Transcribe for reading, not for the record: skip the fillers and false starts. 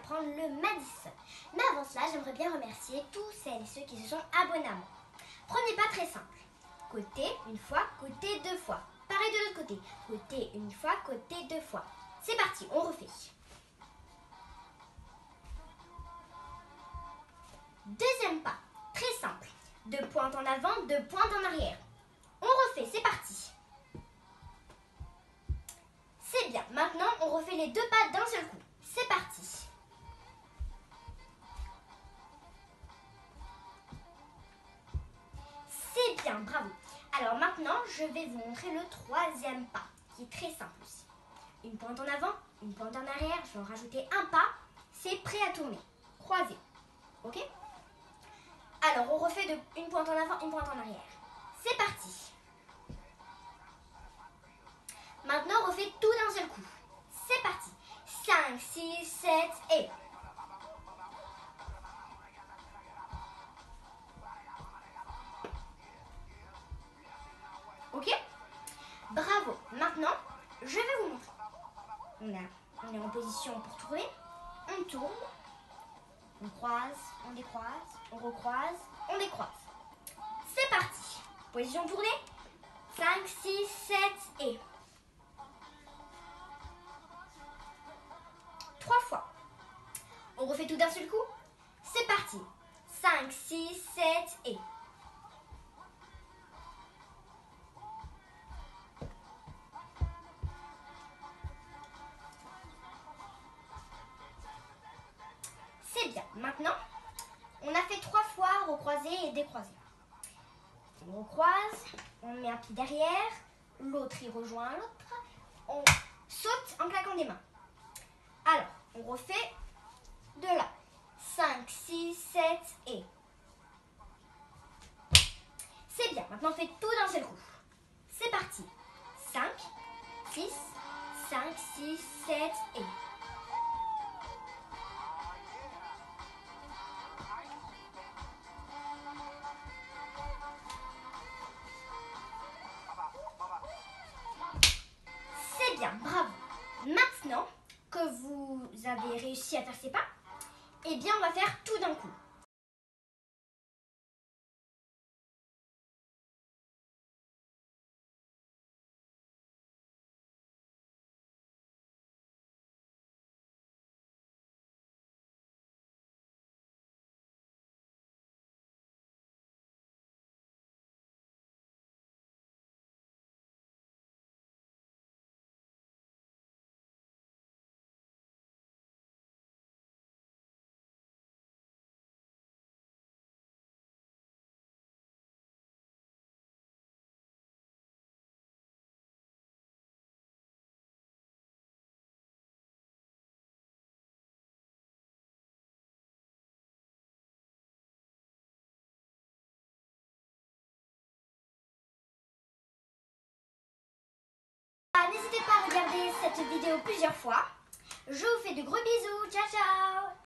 apprendre le Madison. Mais avant cela, j'aimerais bien remercier tous celles et ceux qui se sont abonnés à moi. Premier pas très simple. Côté une fois, côté deux fois. Pareil de l'autre côté. Côté une fois, côté deux fois. C'est parti, on refait. Deuxième pas, très simple. 2 pointes en avant, 2 pointes en arrière. On refait, c'est parti. C'est bien. Maintenant, on refait les 2 pas d'un seul coup. C'est parti. C'est bien, bravo. Alors maintenant, je vais vous montrer le 3e pas, qui est très simple aussi. Une pointe en avant, une pointe en arrière. Je vais en rajouter un pas. C'est prêt à tourner. Croisé. Ok ? Alors, on refait une pointe en avant, une pointe en arrière. C'est parti. Maintenant, on refait tout d'un seul coup. C'est parti. 5, 6, 7 et... Ok ? Bravo. Maintenant, je vais vous montrer. On est en position pour tourner. On tourne. On croise, on décroise, on recroise, on décroise. C'est parti. Position tournée. 5, 6, 7 et... 3 fois. On refait tout d'un seul coup. C'est parti. 5, 6, 7 et... C'est bien. Maintenant, on a fait 3 fois recroiser et décroiser. On recroise, on met un pied derrière, l'autre il rejoint l'autre, on saute en claquant des mains. Alors, on refait de là. 5, 6, 7 et... C'est bien. Maintenant, on fait tout d'un seul coup. C'est parti. 5, 6, 5, 6, 7 et... C'est bien, bravo. Maintenant que vous avez réussi à faire ces pas, eh bien, on va faire tout d'un coup. N'hésitez pas à regarder cette vidéo plusieurs fois. Je vous fais de gros bisous. Ciao, ciao!